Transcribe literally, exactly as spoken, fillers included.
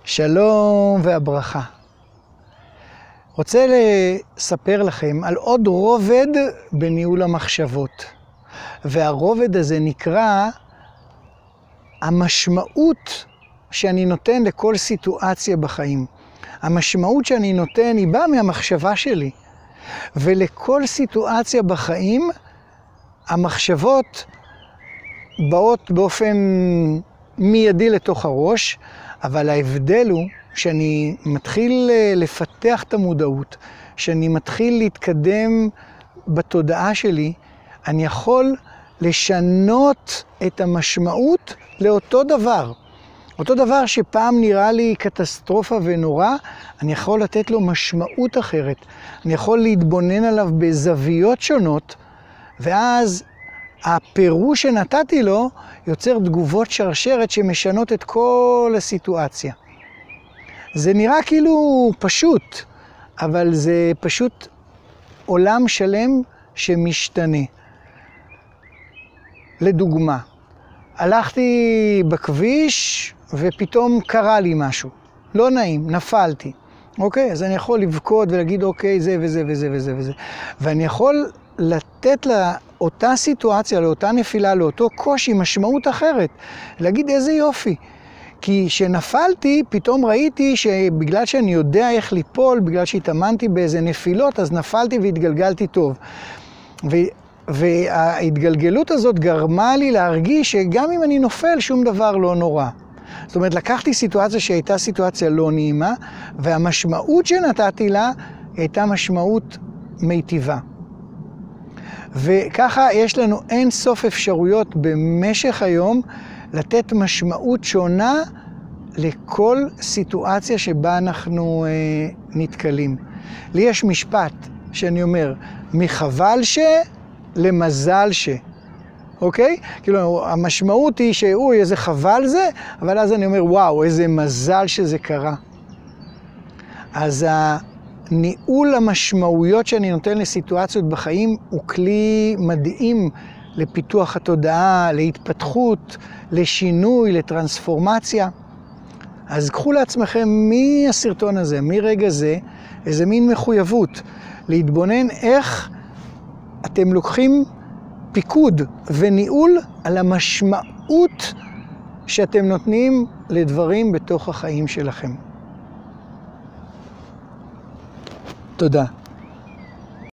שלום והברכה. רוצה לספר לכם על עוד רובד בניהול המחשבות. והרובד הזה נקרא המשמעות שאני נותן לכל סיטואציה בחיים. המשמעות שאני נותן היא באה מהמחשבה שלי. ולכל סיטואציה בחיים המחשבות באות באופן מיידי לתוך הראש, אבל ההבדל הוא שאני מתחיל לפתח את המודעות, שאני מתחיל להתקדם בתודעה שלי, אני יכול לשנות את המשמעות לאותו דבר. אותו דבר שפעם נראה לי קטסטרופה ונורא, אני יכול לתת לו משמעות אחרת. אני יכול להתבונן עליו בזוויות שונות, ואז הפירוש שנתתי לו יוצר תגובות שרשרת שמשנות את כל הסיטואציה. זה נראה כאילו פשוט, אבל זה פשוט עולם שלם שמשתנה. לדוגמה, הלכתי בכביש ופתאום קרה לי משהו. לא נעים, נפלתי. אוקיי? אז אני יכול לבכות ולהגיד, אוקיי, זה וזה וזה וזה וזה. ואני יכול לתת לאותה סיטואציה, לאותה נפילה, לאותו קושי, משמעות אחרת. להגיד איזה יופי. כי כשנפלתי, פתאום ראיתי שבגלל שאני יודע איך ליפול, בגלל שהתאמנתי באיזה נפילות, אז נפלתי והתגלגלתי טוב. ו... וההתגלגלות הזאת גרמה לי להרגיש שגם אם אני נופל, שום דבר לא נורא. זאת אומרת, לקחתי סיטואציה שהייתה סיטואציה לא נעימה, והמשמעות שנתתי לה הייתה משמעות מיטיבה. וככה יש לנו אין סוף אפשרויות במשך היום לתת משמעות שונה לכל סיטואציה שבה אנחנו אה, נתקלים. לי יש משפט שאני אומר, מחבל ש... למזל ש... אוקיי? כאילו, המשמעות היא שאוי, איזה חבל זה, אבל אז אני אומר, וואו, איזה מזל שזה קרה. אז הניהול המשמעויות שאני נותן לסיטואציות בחיים הוא כלי מדהים לפיתוח התודעה, להתפתחות, לשינוי, לטרנספורמציה. אז קחו לעצמכם מהסרטון הזה, מרגע זה, איזה מין מחויבות, להתבונן איך אתם לוקחים פיקוד וניהול על המשמעות שאתם נותנים לדברים בתוך החיים שלכם. תודה.